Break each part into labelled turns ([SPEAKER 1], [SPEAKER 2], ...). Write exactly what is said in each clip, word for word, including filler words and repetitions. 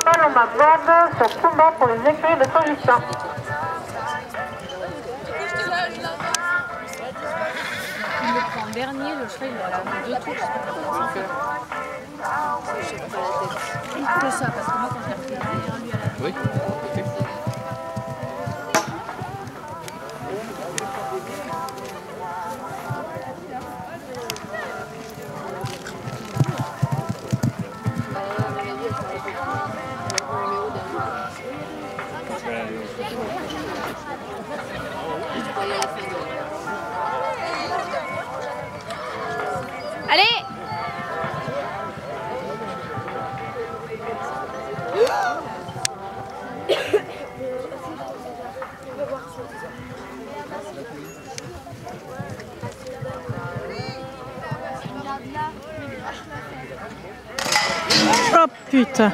[SPEAKER 1] Paloma Board sur Pumba pour les écuries de Saint-Justin.
[SPEAKER 2] Il le prend en dernier, le cheval il a deux tours. C'est ça, parce que moi quand j'ai repris derrière lui à la...
[SPEAKER 3] Oui. Okay.
[SPEAKER 2] Allez!
[SPEAKER 4] Oh putain!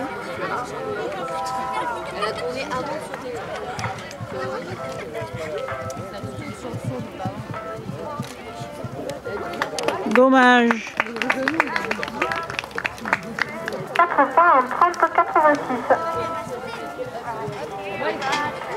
[SPEAKER 4] Dommage.
[SPEAKER 1] quatre points en trente quatre-vingt-six.